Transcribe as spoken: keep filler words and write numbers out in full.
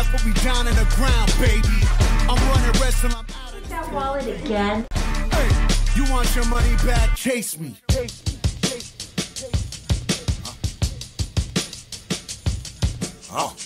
put me down in the ground, baby. I'm running wrestling. I'm out of that wallet again. Hey, you want your money back? Chase me. Chase me. Chase me. Chase me. Huh? Oh.